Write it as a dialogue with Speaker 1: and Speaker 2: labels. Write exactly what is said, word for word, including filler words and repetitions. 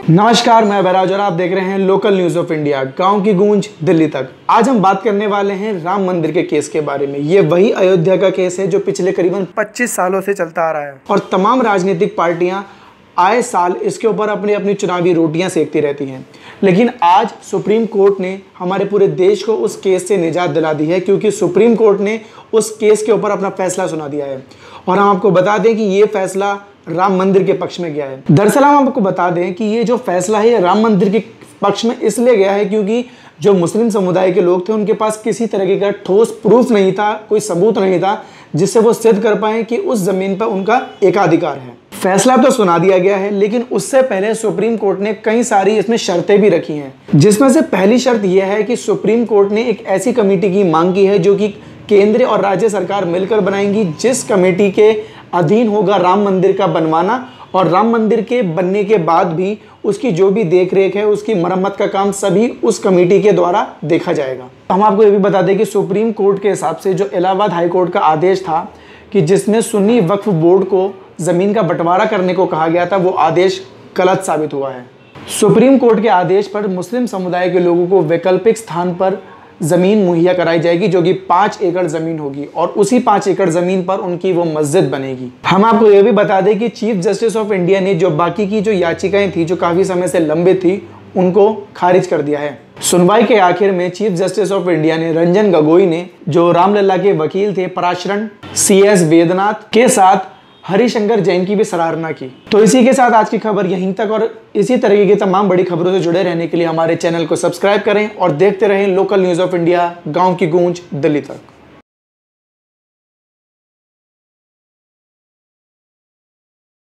Speaker 1: नमस्कार, मैं बैराज और आप देख रहे हैं लोकल न्यूज ऑफ इंडिया, गांव की गूंज दिल्ली तक। आज हम बात करने वाले हैं राम मंदिर के केस के बारे में। ये वही अयोध्या का केस है जो पिछले करीबन पच्चीस सालों से चलता आ रहा है और तमाम राजनीतिक पार्टियां आए साल इसके ऊपर अपनी अपनी चुनावी रोटियां सेकती रहती हैं। लेकिन आज सुप्रीम कोर्ट ने हमारे पूरे देश को उस केस से निजात दिला दी है, क्योंकि सुप्रीम कोर्ट ने उस केस के ऊपर अपना फैसला सुना दिया है। और हम आपको बता दें कि ये फैसला राम मंदिर के पक्ष में गया है। दरअसल हम आपको बता दें कि ये जो फैसला है ये राम मंदिर के पक्ष में इसलिए गया है क्योंकि जो मुस्लिम समुदाय के लोग थे उनके पास किसी तरीके का ठोस प्रूफ नहीं था, कोई सबूत नहीं था जिससे वो सिद्ध कर पाए कि उस जमीन पर उनका एकाधिकार है। फैसला तो सुना दिया गया है, लेकिन उससे पहले सुप्रीम कोर्ट ने कई सारी इसमें शर्तें भी रखी हैं, जिसमें से पहली शर्त यह है कि सुप्रीम कोर्ट ने एक ऐसी कमेटी की मांग की है जो कि केंद्र और राज्य सरकार मिलकर बनाएंगी, जिस कमेटी के अधीन होगा राम मंदिर का बनवाना, और राम मंदिर के बनने के बाद भी उसकी जो भी देख रेख है, उसकी मरम्मत का काम सभी उस कमेटी के द्वारा देखा जाएगा। हम आपको ये भी बता दें कि सुप्रीम कोर्ट के हिसाब से जो इलाहाबाद हाई कोर्ट का आदेश था कि जिसमें सुन्नी वक्फ बोर्ड को जमीन का बंटवारा करने को कहा गया था, वो आदेश गलत साबित हुआ है। सुप्रीम कोर्ट के आदेश पर मुस्लिम समुदाय के लोगों को वैकल्पिक स्थान पर जमीन मुहैया कराई जाएगी, जो कि पाँच एकड़ जमीन होगी, और उसी पाँच एकड़ जमीन पर उनकी वो मस्जिद बनेगी। हम आपको ये भी बता दें कि चीफ जस्टिस ऑफ इंडिया ने जो बाकी की जो याचिकाएं थी जो काफी समय से लंबित थी, उनको खारिज कर दिया है। सुनवाई के आखिर में चीफ जस्टिस ऑफ इंडिया ने रंजन गोगोई ने, जो रामलला के वकील थे पराशरण सी एस वेदनाथ के साथ हरिशंकर जैन की भी सराहना की। तो इसी के साथ आज की खबर यहीं तक, और इसी तरीके की तमाम बड़ी खबरों से जुड़े रहने के लिए हमारे चैनल को सब्सक्राइब करें और देखते रहें लोकल न्यूज ऑफ इंडिया, गांव की गूंज दिल्ली तक।